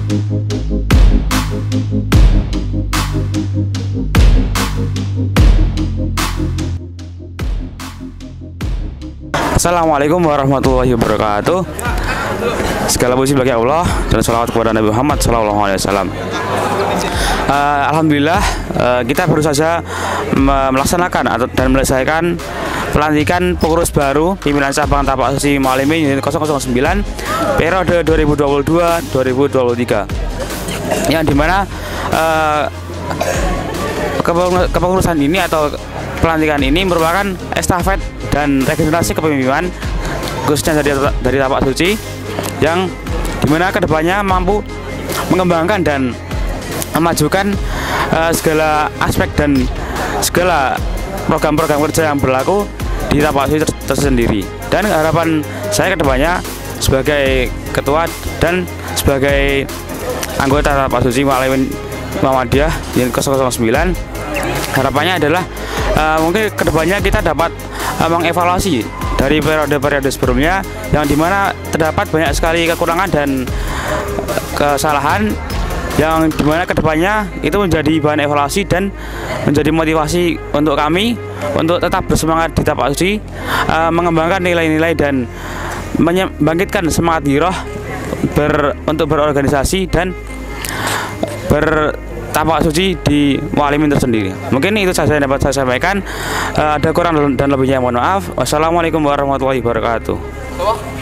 Assalamualaikum warahmatullahi wabarakatuh. Segala puji bagi Allah dan salawat kepada Nabi Muhammad SAW. Alhamdulillah, kita baru saja melaksanakan dan menyelesaikan pelantikan pengurus baru pimpinan cabang Tapak Suci Mualimin unit 009 periode 2022-2023, yang dimana kepengurusan ini atau pelantikan ini merupakan estafet dan regenerasi kepemimpinan khususnya dari Tapak Suci, yang dimana kedepannya mampu mengembangkan dan memajukan segala aspek dan segala program-program kerja yang berlaku di Tapak Suci tersendiri. Dan harapan saya kedepannya sebagai ketua dan sebagai anggota Tapak Suci Mualimin Muhammadiyah unit 009, harapannya adalah mungkin kedepannya kita dapat mengevaluasi dari periode-periode sebelumnya, yang dimana terdapat banyak sekali kekurangan dan kesalahan, yang dimana kedepannya itu menjadi bahan evaluasi dan menjadi motivasi untuk kami untuk tetap bersemangat di Tapak Suci, mengembangkan nilai-nilai dan membangkitkan semangat giroh untuk berorganisasi dan Tapak Suci di Mualimin tersendiri. Mungkin itu saja yang dapat saya sampaikan. Ada kurang dan lebihnya mohon maaf. Wassalamualaikum warahmatullahi wabarakatuh.